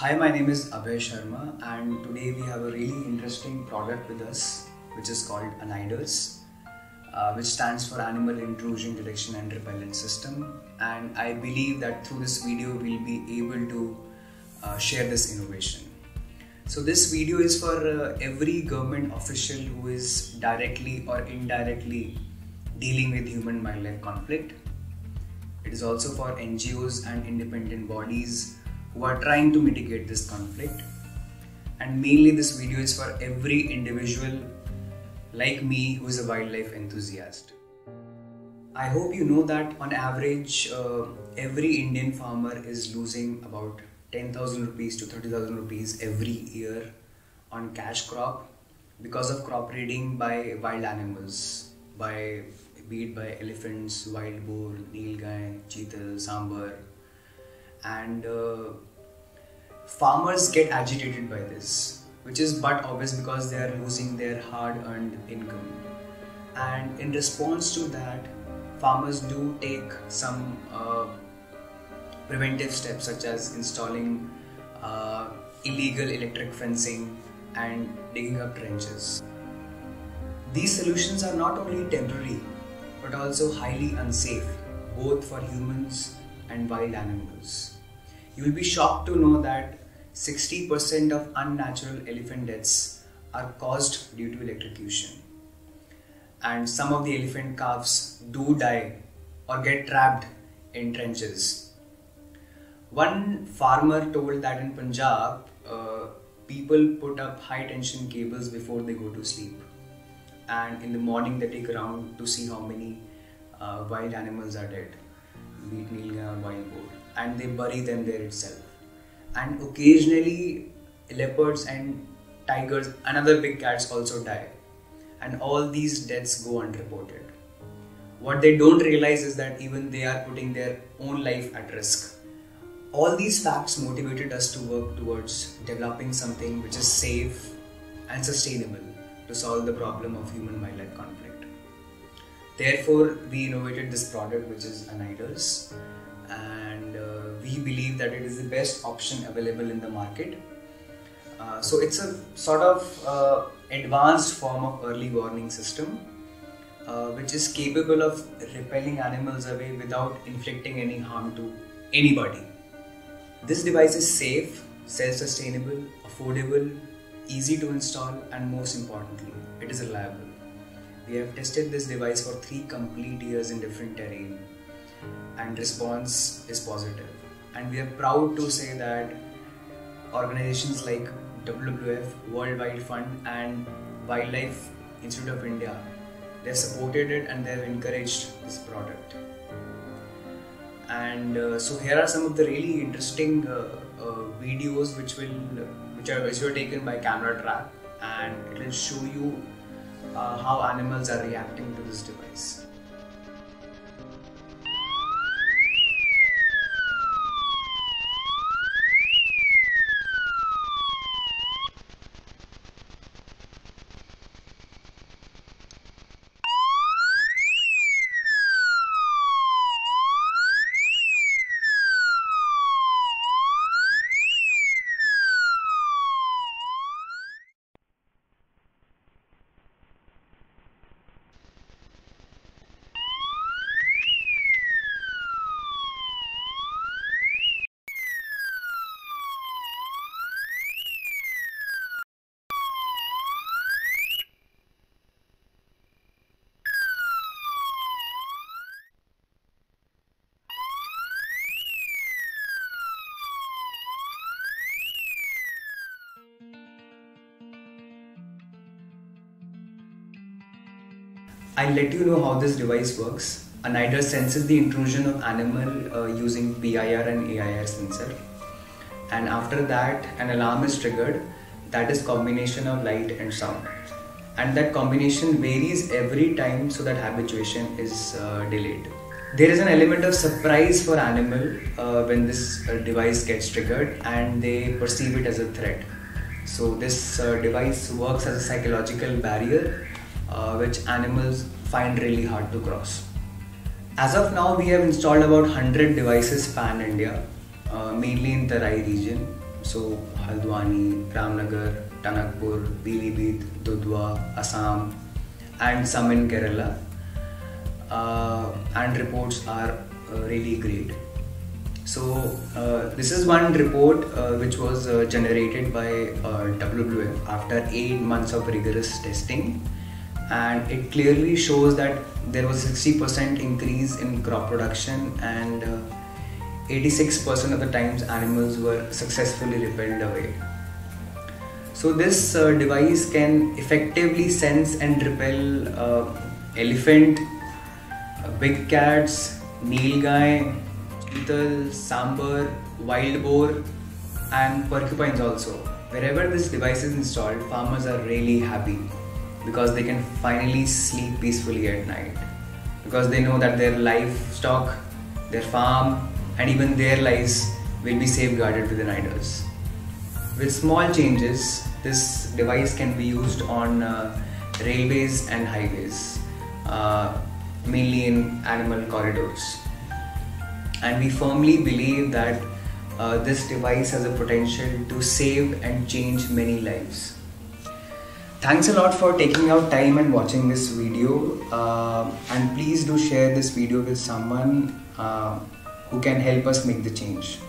Hi, my name is Abhay Sharma and today we have a really interesting product with us which is called ANIDERS, which stands for Animal Intrusion Detection and Repellent System, and I believe that through this video we'll be able to share this innovation. So this video is for every government official who is directly or indirectly dealing with human-wildlife conflict. It is also for NGOs and independent bodies who are trying to mitigate this conflict, and mainly this video is for every individual like me who is a wildlife enthusiast. I hope you know that on average every Indian farmer is losing about 10,000 rupees to 30,000 rupees every year on cash crop because of crop raiding by wild animals, be it by elephants, wild boar, nilgai, cheetal, sambar. And farmers get agitated by this, which is but obvious because they are losing their hard-earned income. And in response to that, farmers do take some preventive steps such as installing illegal electric fencing and digging up trenches. These solutions are not only temporary but also highly unsafe, both for humans and wild animals. You will be shocked to know that 60% of unnatural elephant deaths are caused due to electrocution. And some of the elephant calves do die or get trapped in trenches. One farmer told that in Punjab, people put up high tension cables before they go to sleep. And in the morning they take around to see how many wild animals are dead, be it nilgai or wild boar, and they bury them there itself. And occasionally leopards and tigers and other big cats also die, and all these deaths go unreported. What they don't realize is that even they are putting their own life at risk. All these facts motivated us to work towards developing something which is safe and sustainable to solve the problem of human-wildlife conflict. Therefore, we innovated this product, which is ANIDERS, and we believe that it is the best option available in the market. So it's a sort of advanced form of early warning system, which is capable of repelling animals away without inflicting any harm to anybody. This device is safe, self-sustainable, affordable, easy to install, and most importantly, it is reliable. We have tested this device for 3 complete years in different terrain, and response is positive. And we are proud to say that organizations like WWF, World Wide Fund, and Wildlife Institute of India, they have supported it and they have encouraged this product. And so here are some of the really interesting videos which were taken by camera trap, and it will show you how animals are reacting to this device. I'll let you know how this device works. ANIDERS senses the intrusion of animal using PIR and AIR sensor, and after that an alarm is triggered. That is combination of light and sound, and that combination varies every time so that habituation is delayed. There is an element of surprise for animal when this device gets triggered and they perceive it as a threat. So this device works as a psychological barrier which animals find really hard to cross. As of now, we have installed about 100 devices pan India, mainly in the Rai region, so Haldwani, Ramnagar, Tanakpur, Pilibhit, Dudhwa, Assam, and some in Kerala. And reports are really great. So this is one report which was generated by WWF after 8 months of rigorous testing, and it clearly shows that there was a 60% increase in crop production, and 86% of the times animals were successfully repelled away. So this device can effectively sense and repel elephant, big cats, nilgai, cheetal, sambar, wild boar, and porcupines also. Wherever this device is installed, farmers are really happy because they can finally sleep peacefully at night, because they know that their livestock, their farm, and even their lives will be safeguarded with ANIDERS. With small changes, this device can be used on railways and highways, mainly in animal corridors. And we firmly believe that this device has a potential to save and change many lives. Thanks a lot for taking out time and watching this video, and please do share this video with someone who can help us make the change.